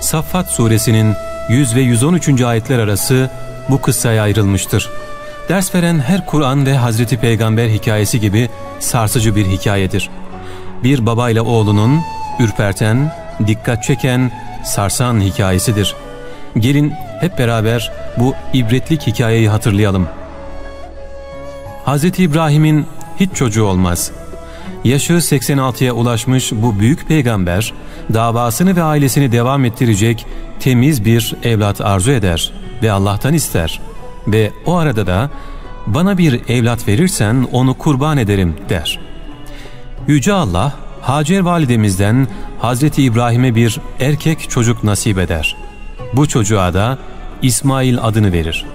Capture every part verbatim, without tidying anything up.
Saffat suresinin yüz ve yüz on üçüncü ayetler arası bu kıssaya ayrılmıştır. Ders veren her Kur'an ve Hazreti Peygamber hikayesi gibi sarsıcı bir hikayedir. Bir babayla oğlunun ürperten, dikkat çeken, sarsan hikayesidir. Gelin hep beraber bu ibretlik hikayeyi hatırlayalım. Hazreti İbrahim'in hiç çocuğu olmaz. Yaşı seksen altıya ulaşmış bu büyük peygamber, davasını ve ailesini devam ettirecek temiz bir evlat arzu eder ve Allah'tan ister. Ve o arada da bana bir evlat verirsen onu kurban ederim der. Yüce Allah, Hacer validemizden Hazreti İbrahim'e bir erkek çocuk nasip eder. Bu çocuğa da İsmail adını verir.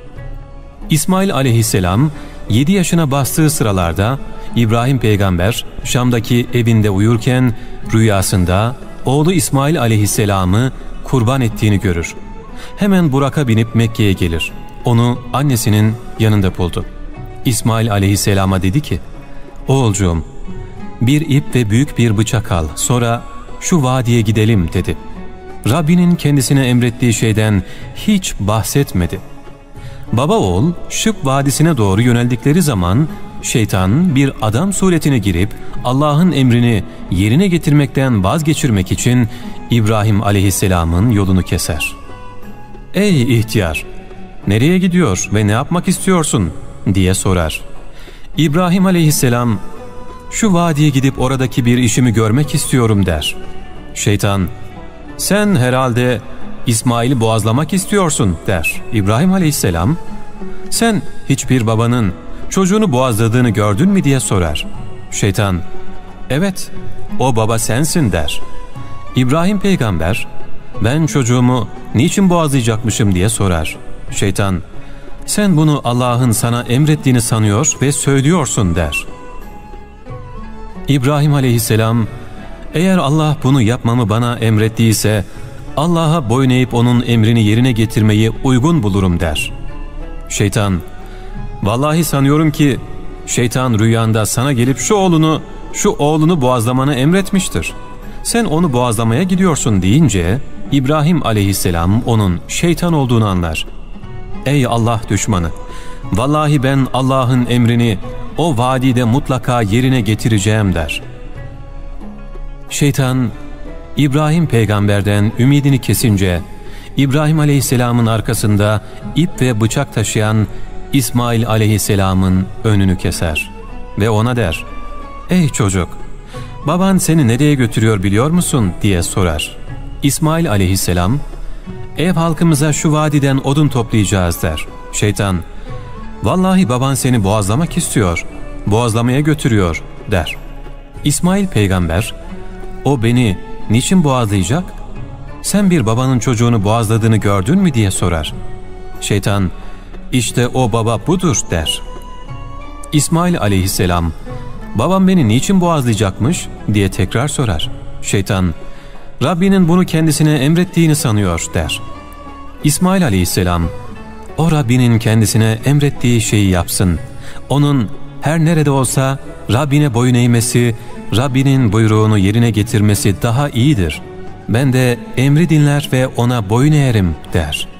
İsmail aleyhisselam yedi yaşına bastığı sıralarda İbrahim peygamber Şam'daki evinde uyurken rüyasında oğlu İsmail aleyhisselamı kurban ettiğini görür. Hemen Burak'a binip Mekke'ye gelir. Onu annesinin yanında buldu. İsmail aleyhisselama dedi ki, "Oğulcuğum, bir ip ve büyük bir bıçak al, sonra şu vadiye gidelim." dedi. Rabbinin kendisine emrettiği şeyden hiç bahsetmedi. Baba oğul Şıp Vadisi'ne doğru yöneldikleri zaman şeytan bir adam suretine girip Allah'ın emrini yerine getirmekten vazgeçirmek için İbrahim aleyhisselamın yolunu keser. "Ey ihtiyar, nereye gidiyor ve ne yapmak istiyorsun?" diye sorar. İbrahim aleyhisselam, "Şu vadiye gidip oradaki bir işimi görmek istiyorum." der. Şeytan, "Sen herhalde İsmail'i boğazlamak istiyorsun." der. İbrahim aleyhisselam, "Sen hiçbir babanın çocuğunu boğazladığını gördün mü?" diye sorar. Şeytan, "Evet, o baba sensin." der. İbrahim peygamber, "Ben çocuğumu niçin boğazlayacakmışım?" diye sorar. Şeytan, "Sen bunu Allah'ın sana emrettiğini sanıyor ve söylüyorsun." der. İbrahim aleyhisselam, "Eğer Allah bunu yapmamı bana emrettiyse Allah'a boyun eğip onun emrini yerine getirmeyi uygun bulurum." der. Şeytan, "Vallahi sanıyorum ki şeytan rüyanda sana gelip şu oğlunu, şu oğlunu boğazlamanı emretmiştir. Sen onu boğazlamaya gidiyorsun." deyince İbrahim aleyhisselam onun şeytan olduğunu anlar. "Ey Allah düşmanı! Vallahi ben Allah'ın emrini o vadide mutlaka yerine getireceğim." der. Şeytan, İbrahim peygamberden ümidini kesince İbrahim aleyhisselamın arkasında ip ve bıçak taşıyan İsmail aleyhisselamın önünü keser ve ona der, "Ey çocuk, baban seni nereye götürüyor biliyor musun?" diye sorar. İsmail aleyhisselam, "Ev halkımıza şu vadiden odun toplayacağız." der. Şeytan, "Vallahi baban seni boğazlamak istiyor, boğazlamaya götürüyor." der. İsmail peygamber, "O beni niçin boğazlayacak? Sen bir babanın çocuğunu boğazladığını gördün mü?" diye sorar. Şeytan, "İşte o baba budur." der. İsmail aleyhisselam, "Babam beni niçin boğazlayacakmış?" diye tekrar sorar. Şeytan, "Rabbinin bunu kendisine emrettiğini sanıyor." der. İsmail aleyhisselam, "O Rabbinin kendisine emrettiği şeyi yapsın. Onun her nerede olsa Rabbine boyun eğmesi, Rabbinin buyruğunu yerine getirmesi daha iyidir. Ben de emri dinler ve ona boyun eğerim." der.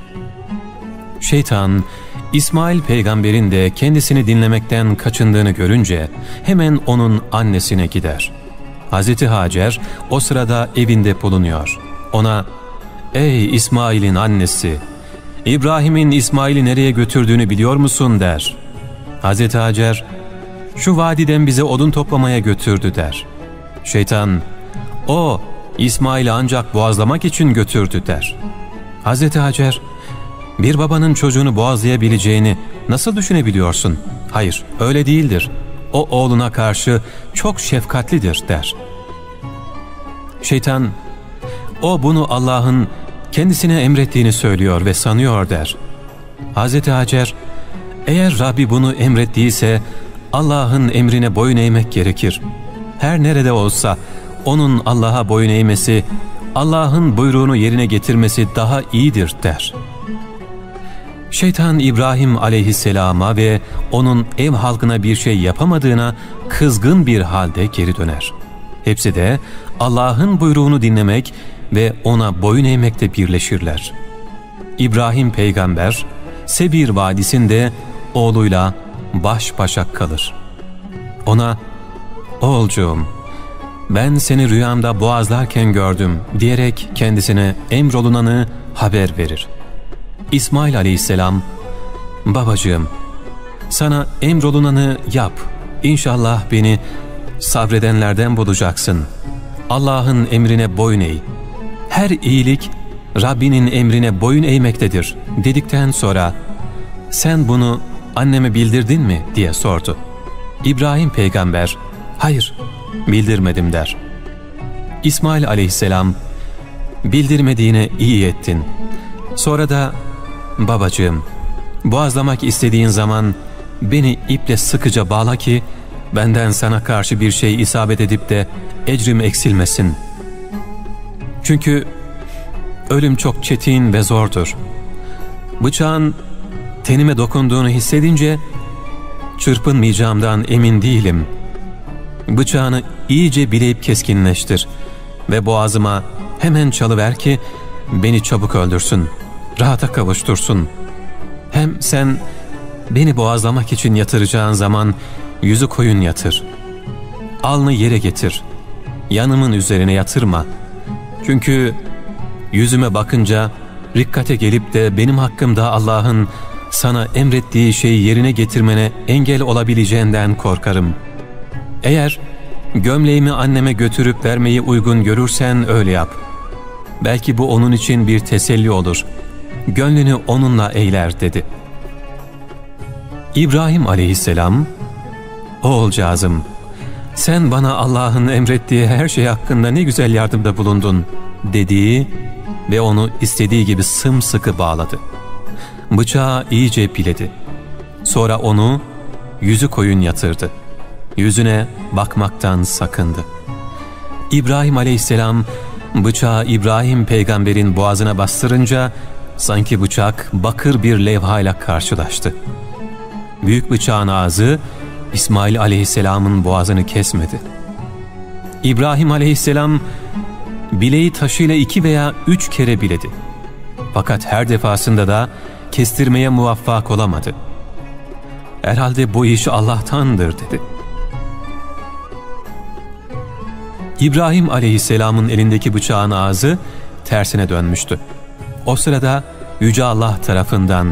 Şeytan, İsmail peygamberin de kendisini dinlemekten kaçındığını görünce hemen onun annesine gider. Hazreti Hacer o sırada evinde bulunuyor. Ona, "Ey İsmail'in annesi, İbrahim'in İsmail'i nereye götürdüğünü biliyor musun?" der. Hazreti Hacer, "Şu vadiden bize odun toplamaya götürdü." der. Şeytan, "O İsmail'i ancak boğazlamak için götürdü." der. Hazreti Hacer, "Bir babanın çocuğunu boğazlayabileceğini nasıl düşünebiliyorsun? Hayır, öyle değildir. O oğluna karşı çok şefkatlidir." der. Şeytan, "O bunu Allah'ın kendisine emrettiğini söylüyor ve sanıyor." der. Hazreti Hacer, "Eğer Rabbi bunu emrettiyse Allah'ın emrine boyun eğmek gerekir. Her nerede olsa onun Allah'a boyun eğmesi, Allah'ın buyruğunu yerine getirmesi daha iyidir." der. Şeytan İbrahim aleyhisselama ve onun ev halkına bir şey yapamadığına kızgın bir halde geri döner. Hepsi de Allah'ın buyruğunu dinlemek ve ona boyun eğmekte birleşirler. İbrahim peygamber Sebir Vadisi'nde oğluyla baş başa kalır. Ona "Oğulcuğum, ben seni rüyamda boğazlarken gördüm" diyerek kendisine emrolunanı haber verir. İsmail aleyhisselam, "Babacığım, sana emrolunanı yap. İnşallah beni sabredenlerden bulacaksın. Allah'ın emrine boyun eğ. Her iyilik Rabbinin emrine boyun eğmektedir" dedikten sonra "Sen bunu anneme bildirdin mi?" diye sordu. İbrahim peygamber "Hayır, bildirmedim" der. İsmail aleyhisselam "Bildirmediğine iyi ettin. Sonra da babacığım, boğazlamak istediğin zaman beni iple sıkıca bağla ki benden sana karşı bir şey isabet edip de ecrim eksilmesin. Çünkü ölüm çok çetin ve zordur. Bıçağın tenime dokunduğunu hissedince çırpınmayacağımdan emin değilim. Bıçağını iyice bileyip keskinleştir ve boğazıma hemen çalıver ki beni çabuk öldürsün, rahata kavuştursun. Hem sen beni boğazlamak için yatıracağın zaman yüzü koyun yatır. Alnı yere getir. Yanımın üzerine yatırma. Çünkü yüzüme bakınca rikkate gelip de benim hakkımda Allah'ın sana emrettiği şeyi yerine getirmene engel olabileceğinden korkarım. Eğer gömleğimi anneme götürüp vermeyi uygun görürsen öyle yap. Belki bu onun için bir teselli olur. Gönlünü onunla eyler" dedi. İbrahim aleyhisselam, "Oğulcağızım, sen bana Allah'ın emrettiği her şey hakkında ne güzel yardımda bulundun" dediği ve onu istediği gibi sımsıkı bağladı. Bıçağı iyice biledi. Sonra onu yüzü koyun yatırdı. Yüzüne bakmaktan sakındı. İbrahim aleyhisselam bıçağı İbrahim peygamberin boğazına bastırınca sanki bıçak bakır bir levhayla karşılaştı. Büyük bıçağın ağzı İsmail aleyhisselamın boğazını kesmedi. İbrahim aleyhisselam bileği taşıyla iki veya üç kere biledi. Fakat her defasında da kestirmeye muvaffak olamadı. "Herhalde bu iş Allah'tandır" dedi. İbrahim aleyhisselamın elindeki bıçağın ağzı tersine dönmüştü. O sırada Yüce Allah tarafından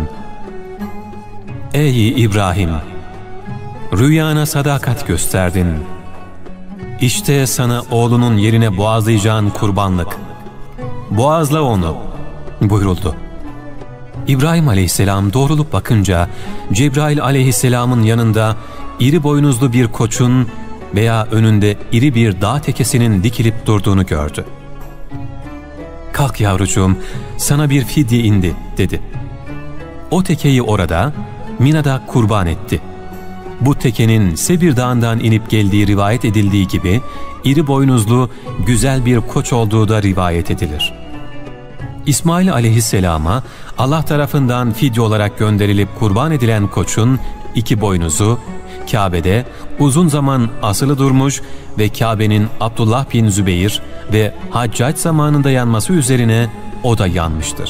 "Ey İbrahim, rüyana sadakat gösterdin. İşte sana oğlunun yerine boğazlayacağın kurbanlık. Boğazla onu" buyuruldu. İbrahim aleyhisselam doğrulup bakınca Cebrail aleyhisselamın yanında iri boynuzlu bir koçun veya önünde iri bir dağ tekesinin dikilip durduğunu gördü. "Kalk yavrucuğum, sana bir fidye indi" dedi. O tekeyi orada Mina'da kurban etti. Bu tekenin Sebir Dağı'ndan inip geldiği rivayet edildiği gibi iri boynuzlu güzel bir koç olduğu da rivayet edilir. İsmail aleyhisselama Allah tarafından fidye olarak gönderilip kurban edilen koçun iki boynuzu Kabe'de uzun zaman asılı durmuş ve Kabe'nin Abdullah bin Zübeyir ve Haccac zamanında yanması üzerine o da yanmıştır.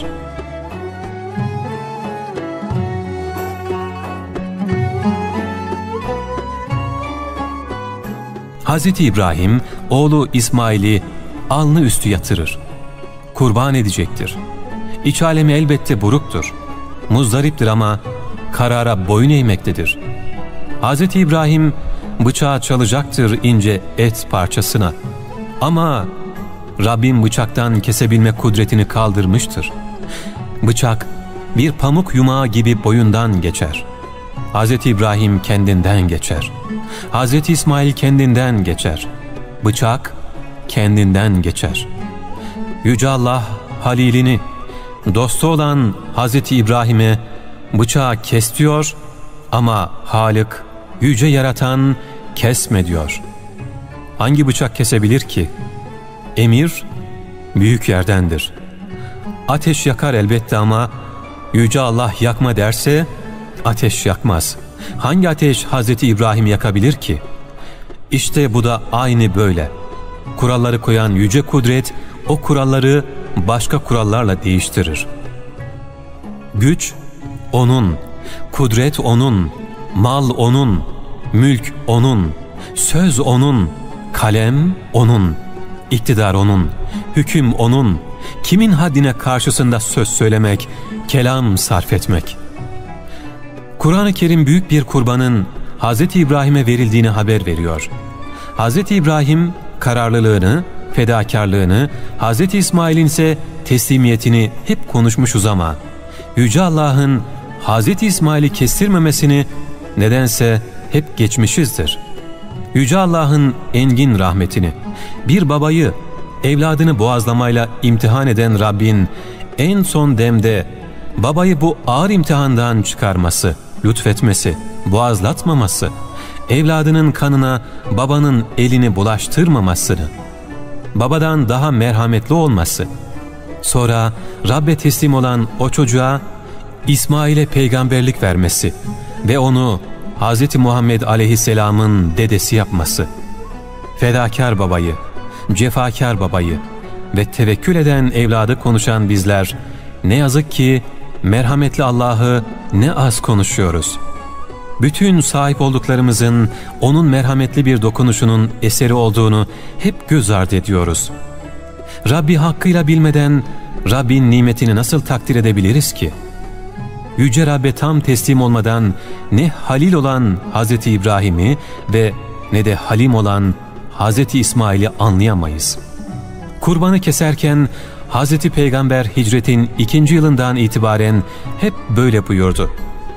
Hazreti İbrahim oğlu İsmail'i alnı üstü yatırır. Kurban edecektir. İç alemi elbette buruktur. Muzdariptir ama karara boyun eğmektedir. Hazreti İbrahim bıçağı çalacaktır ince et parçasına. Ama Rabbim bıçaktan kesebilme kudretini kaldırmıştır. Bıçak bir pamuk yumağı gibi boyundan geçer. Hazreti İbrahim kendinden geçer. Hazreti İsmail kendinden geçer. Bıçak kendinden geçer. Yüce Allah Halilini, dostu olan Hazreti İbrahim'e bıçağı kes diyor ama Halık, yüce yaratan kesme diyor. Hangi bıçak kesebilir ki? Emir büyük yerdendir. Ateş yakar elbette ama Yüce Allah yakma derse ateş yakmaz. Hangi ateş Hazreti İbrahim yakabilir ki? İşte bu da aynı böyle. Kuralları koyan yüce kudret o kuralları başka kurallarla değiştirir. Güç O'nun, kudret O'nun, mal O'nun, mülk O'nun, söz O'nun, kalem O'nun, iktidar O'nun, hüküm O'nun, kimin haddine karşısında söz söylemek, kelam sarf etmek. Kur'an-ı Kerim büyük bir kurbanın Hz. İbrahim'e verildiğini haber veriyor. Hz. İbrahim kararlılığını, fedakarlığını, Hz. İsmail'in ise teslimiyetini hep konuşmuşuz ama Yüce Allah'ın Hz. İsmail'i kestirmemesini nedense hep geçmişizdir. Yüce Allah'ın engin rahmetini, bir babayı evladını boğazlamayla imtihan eden Rabbin en son demde babayı bu ağır imtihandan çıkarması, lütfetmesi, boğazlatmaması, evladının kanına babanın elini bulaştırmamasını, babadan daha merhametli olması, sonra Rabbe teslim olan o çocuğa İsmail'e peygamberlik vermesi ve onu Hz. Muhammed aleyhisselamın dedesi yapması, fedakar babayı, cefakar babayı ve tevekkül eden evladı konuşan bizler ne yazık ki merhametli Allah'ı ne az konuşuyoruz. Bütün sahip olduklarımızın O'nun merhametli bir dokunuşunun eseri olduğunu hep göz ardı ediyoruz. Rabbi hakkıyla bilmeden Rabbin nimetini nasıl takdir edebiliriz ki? Yüce Rabbe tam teslim olmadan ne halil olan Hz. İbrahim'i ve ne de halim olan Hz. İsmail'i anlayamayız. Kurbanı keserken Hz. Peygamber hicretin ikinci yılından itibaren hep böyle buyurdu.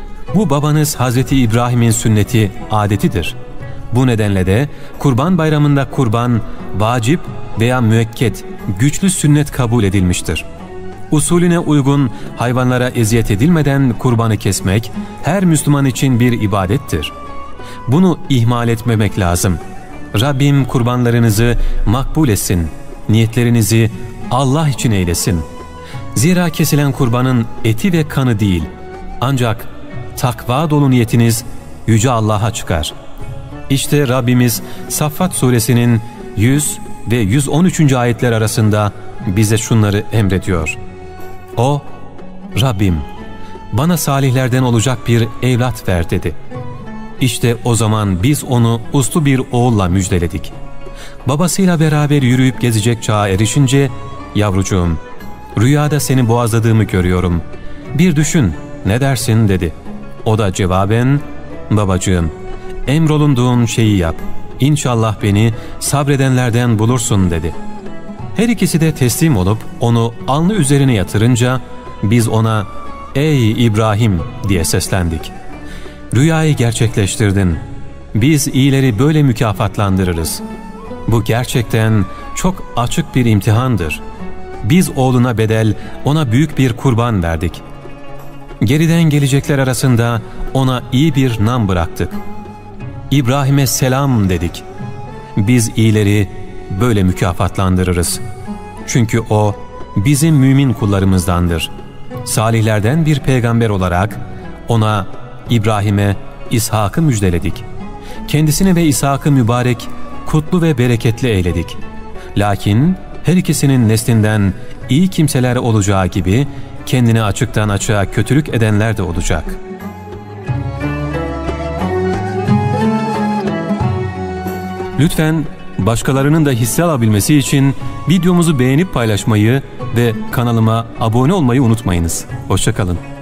Bu babanız Hz. İbrahim'in sünneti, adetidir. Bu nedenle de Kurban Bayramı'nda kurban, vacip veya müekket, güçlü sünnet kabul edilmiştir. Usulüne uygun hayvanlara eziyet edilmeden kurbanı kesmek her Müslüman için bir ibadettir. Bunu ihmal etmemek lazım. Rabbim kurbanlarınızı makbul etsin, niyetlerinizi Allah için eylesin. Zira kesilen kurbanın eti ve kanı değil, ancak takva dolu niyetiniz Yüce Allah'a çıkar. İşte Rabbimiz Saffat suresinin yüz ve yüz on üçüncü ayetler arasında bize şunları emrediyor. O, Rabbim bana salihlerden olacak bir evlat ver dedi. İşte o zaman biz onu uslu bir oğulla müjdeledik. Babasıyla beraber yürüyüp gezecek çağa erişince, yavrucuğum, rüyada seni boğazladığımı görüyorum. Bir düşün, ne dersin dedi. O da cevaben, babacığım, emrolunduğun şeyi yap. İnşallah beni sabredenlerden bulursun dedi. Her ikisi de teslim olup onu alnı üzerine yatırınca biz ona ''Ey İbrahim'' diye seslendik. Rüyayı gerçekleştirdin. Biz iyileri böyle mükafatlandırırız. Bu gerçekten çok açık bir imtihandır. Biz oğluna bedel, ona büyük bir kurban verdik. Geriden gelecekler arasında ona iyi bir nam bıraktık. İbrahim'e selam dedik. Biz iyileri böyle mükafatlandırırız. Çünkü o bizim mümin kullarımızdandır. Salihlerden bir peygamber olarak ona, İbrahim'e İshak'ı müjdeledik. Kendisini ve İshak'ı mübarek, kutlu ve bereketli eyledik. Lakin her ikisinin neslinden iyi kimseler olacağı gibi kendini açıktan açığa kötülük edenler de olacak. Lütfen başkalarının da hisse alabilmesi için videomuzu beğenip paylaşmayı ve kanalıma abone olmayı unutmayınız. Hoşça kalın.